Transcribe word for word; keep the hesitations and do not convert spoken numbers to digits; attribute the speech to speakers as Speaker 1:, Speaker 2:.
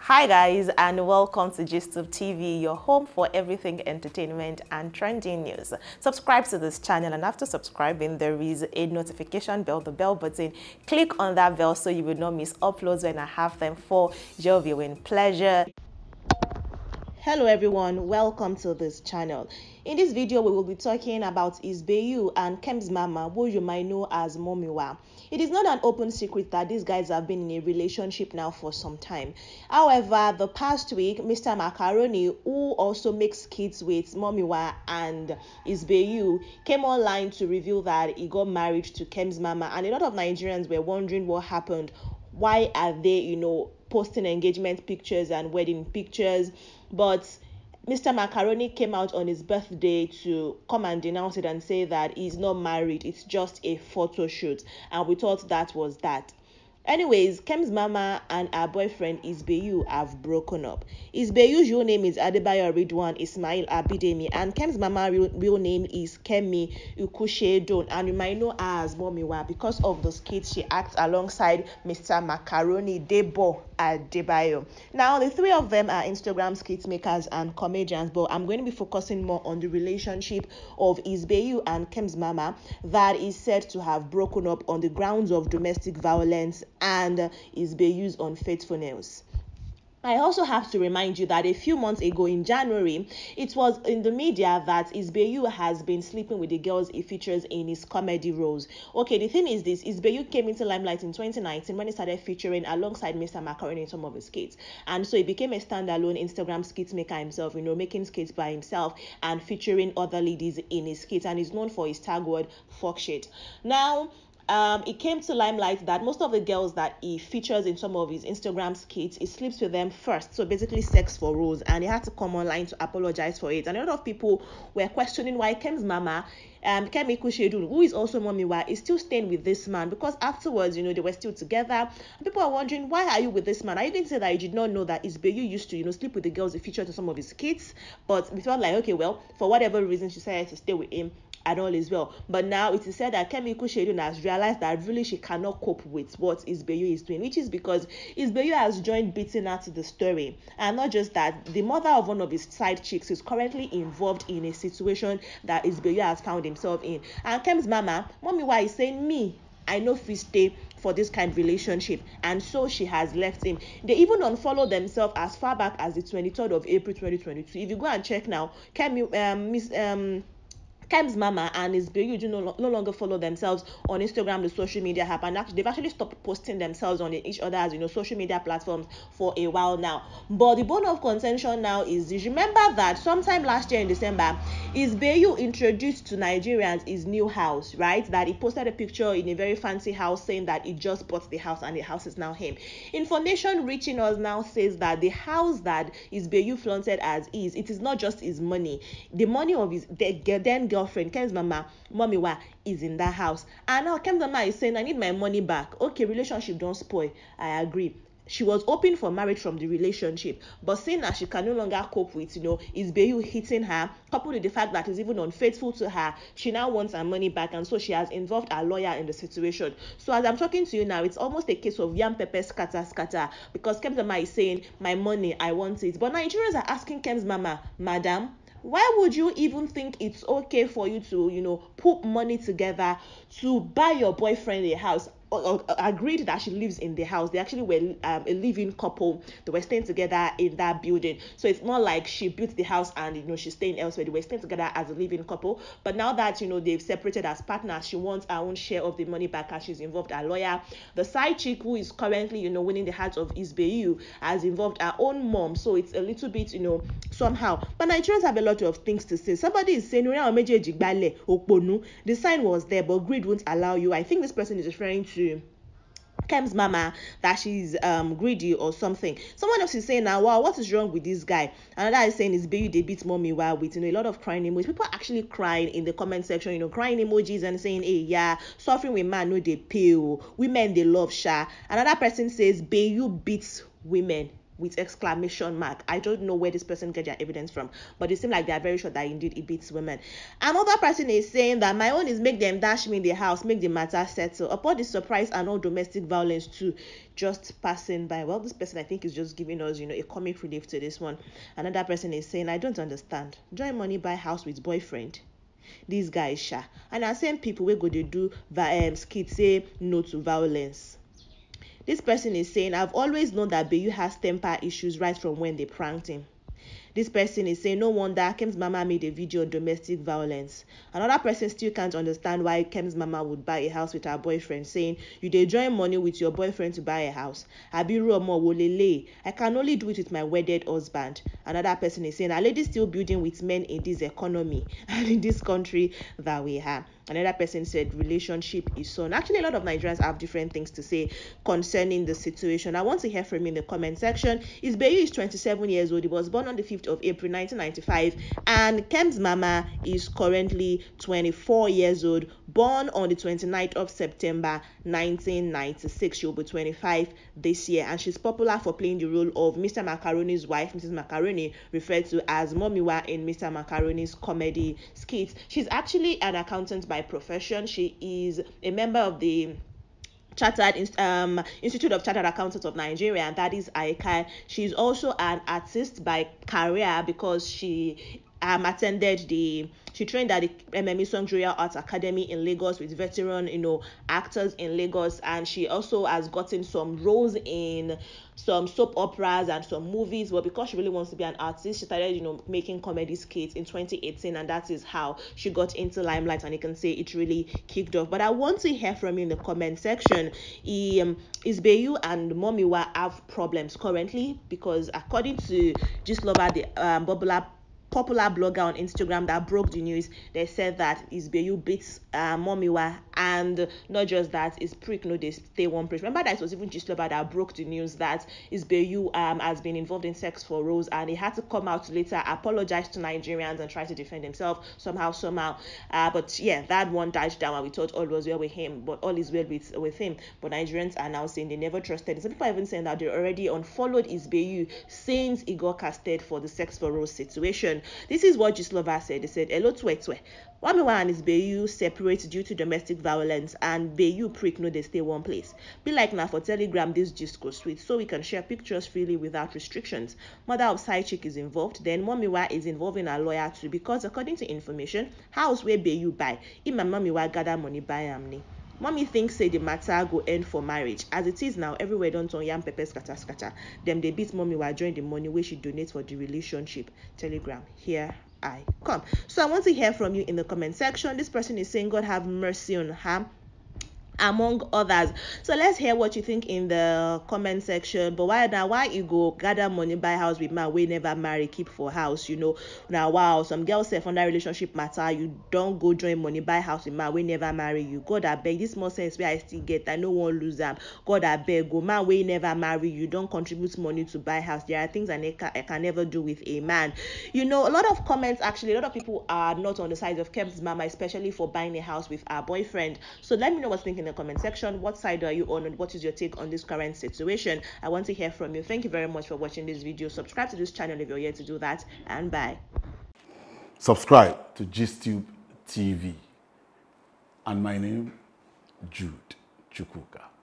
Speaker 1: Hi guys, and welcome to GistTube T V, your home for everything entertainment and trending news. Subscribe to this channel, and after subscribing there is a notification bell, the bell button. Click on that bell so you will not miss uploads when I have them for your viewing pleasure. Hello everyone, welcome to this channel. In this video we will be talking about Isbeyu and Kem's mama, who you might know as Momiwa. It is not an open secret that these guys have been in a relationship now for some time. However, the past week, Mister Macaroni, who also makes kids with Momiwa and Isbeyu, came online to reveal that he got married to Kem's mama, and a lot of Nigerians were wondering what happened. Why are they, you know, posting engagement pictures and wedding pictures? But Mister Macaroni came out on his birthday to come and denounce it and say that he's not married, it's just a photo shoot, and we thought that was that. Anyways, Kem's mama and her boyfriend Isbeyu have broken up. Isbeyu's real name is Adebayo Ridwan Ismail Abidemi, and Kem's mama real, real name is Kemi Ukushedon, and you might know her as Momiwa because of the skits she acts alongside Mister Macaroni Debo Adebayo. Now, the three of them are Instagram skit makers and comedians, but I'm going to be focusing more on the relationship of Isbeyu and Kem's mama that is said to have broken up on the grounds of domestic violence and Isbeyu's unfaithfulness. I also have to remind you that a few months ago in January, it was in the media that Isbeyu has been sleeping with the girls he features in his comedy roles. Okay, the thing is this, Isbeyu came into limelight in twenty nineteen when he started featuring alongside Mister Macaroni in some of his skits. And so he became a standalone Instagram skit maker himself, you know, making skits by himself and featuring other ladies in his skits. And he's known for his tag word, fuck shit. Now, Um, it came to limelight that most of the girls that he features in some of his Instagram skits, he sleeps with them first. So basically sex for roles, and he had to come online to apologize for it. And a lot of people were questioning why Kem's mama, um, Kemi Kushedu, who is also Momiwa, is still staying with this man, because afterwards, you know, they were still together. People are wondering, why are you with this man? I didn't say that you did not know that Isbeyu used to, you know, sleep with the girls he featured in some of his skits, but we felt like, okay, well, for whatever reason, she decided to stay with him, and all is well. But now it is said that Kemi Kushedu has realized that really she cannot cope with what Isbeyu is doing, which is because Isbeyu has joined beating her to the story. And not just that, the mother of one of his side chicks is currently involved in a situation that Isbeyu has found himself in. And Kem's mama, Momiwa, is saying, me, I know if we stay for this kind of relationship, and so she has left him. They even unfollowed themselves as far back as the twenty-third of April twenty twenty-two. If you go and check now, Kemi, um, Miss um. Kem's mama and Isbeyu do no, no longer follow themselves on Instagram, the social media app, and actually, they've actually stopped posting themselves on each other's, you know, social media platforms for a while now. But the bone of contention now is this. Remember that sometime last year in December, Isbeyu introduced to Nigerians his new house, right? That he posted a picture in a very fancy house saying that he just bought the house and the house is now him. Information reaching us now says that the house that Isbeyu flaunted as is, it is not just his money. The money of his then girlfriend, Kem's mama, Momiwa, is in that house. And now Kem's mama is saying, I need my money back. Okay, relationship don't spoil. I agree. She was open for marriage from the relationship, but seeing that she can no longer cope with, you know, Isbeyu hitting her, coupled with the fact that he's even unfaithful to her, she now wants her money back, and so she has involved her lawyer in the situation. So as I'm talking to you now, it's almost a case of yam pepper scatter scatter, because Kem's mama is saying, my money, I want it. But Nigerians are asking Kem's mama, madam, why would you even think it's okay for you to, you know, put money together to buy your boyfriend a house? Or, or, agreed that she lives in the house. They actually were um, a living couple. They were staying together in that building. So it's not like she built the house and, you know, she's staying elsewhere. They were staying together as a living couple. But now that, you know, they've separated as partners, she wants her own share of the money back, and she's involved her lawyer. The side chick, who is currently, you know, winning the hearts of Isbeyu, has involved her own mom. So it's a little bit, you know, somehow. But Nigerians have a lot of things to say. Somebody is saying, the sign was there, but greed won't allow you. I think this person is referring to Kem's mama, that she's um greedy or something. Someone else is saying now, wow, what is wrong with this guy? Another is saying, is baby they beat mommy while with, you know, a lot of crying emojis. People are actually crying in the comment section, you know, crying emojis and saying, hey, yeah, suffering with man no they pay, women they love sha. Another person says, Bayu beats women. with exclamation mark. I don't know where this person get their evidence from, but it seems like they are very sure that indeed it beats women. Another person is saying that my own is make them dash me in the house, make the matter settle. Upon the surprise and all domestic violence too, just passing by. Well, this person I think is just giving us, you know, a comic relief to this one. Another person is saying, I don't understand. Join money buy house with boyfriend. These guys sha. And I same people wey go dey do um, skit say no to violence. This person is saying, I've always known that Bayu has temper issues right from when they pranked him. This person is saying, no wonder Kem's mama made a video on domestic violence. Another person still can't understand why Kem's mama would buy a house with her boyfriend, saying, you dey join money with your boyfriend to buy a house. Abiru omo wolele. I can only do it with my wedded husband. Another person is saying, a lady still building with men in this economy and in this country that we have. Another person said relationship is son. Actually, a lot of Nigerians have different things to say concerning the situation. I want to hear from you in the comment section. Is Bayu is twenty-seven years old. He was born on the fifth of April nineteen ninety-five, and Kem's mama is currently twenty-four years old, born on the twenty-ninth of September nineteen ninety-six. She'll be twenty-five this year, and she's popular for playing the role of Mister Macaroni's wife, Missus Macaroni, referred to as Momiwa in Mister Macaroni's comedy skits. She's actually an accountant by profession. She is a member of the Chartered um, Institute of Chartered Accountants of Nigeria, and that is I C A. She's also an artist by career because she um, attended the she trained at the M M E Songjuria Arts Academy in Lagos with veteran, you know, actors in Lagos, and she also has gotten some roles in some soap operas and some movies. But because she really wants to be an artist, she started, you know, making comedy skits in twenty eighteen, and that is how she got into limelight, and you can say it really kicked off. But I want to hear from you in the comment section. He, um, is Bayu and Momiwa have problems currently? Because according to Gistlover, the um, popular popular blogger on Instagram that broke the news, they said that Isbeyu beats uh, Momiwa, and not just that, is prick no they stay one place. Remember that it was even Gistlover that broke the news that Isbeyu um has been involved in sex for roles, and he had to come out later, apologize to Nigerians and try to defend himself somehow somehow. Uh, but yeah, that one died down, and we thought all was well with him, but all is well with with him. But Nigerians are now saying they never trusted him. Some people are even saying that they already unfollowed Isbeyu since he got casted for the sex for roles situation. This is what Gistlover said. They said, hello Twetwe. Momiwa and Isbeyu separate due to domestic violence, and Bayu prick no they stay one place. Be like now for Telegram, this gist goes sweet, so we can share pictures freely without restrictions. Mother of side chick is involved, then Momiwa is involving a lawyer too, because according to information, house where Bayu buy, if my Momiwa gather money buy amni. Mommy thinks say the matter go end for marriage. As it is now, everywhere don't turn yam pepper scatter scatter. Them they beat Mommy while join the money where she donate for the relationship. Telegram, here I come. So I want to hear from you in the comment section. This person is saying God have mercy on her, among others. So let's hear what you think in the comment section. But why now, why you go gather money buy house with man we never marry, keep for house, you know? Now wow, some girls say under relationship matter, you don't go join money buy house with man we never marry you. God I beg, this more sense where I still get, I no one lose them. God I beg, go man we never marry you, don't contribute money to buy house. There are things I can, I can never do with a man. You know, a lot of comments, actually a lot of people are not on the side of Kem's mama, especially for buying a house with her boyfriend. So let me know what's thinking in the comment section. What side are you on, and what is your take on this current situation? I want to hear from you. Thank you very much for watching this video. Subscribe to this channel if you're here to do that, and bye.
Speaker 2: Subscribe to GistTube T V. And my name, Jude Chukwuka.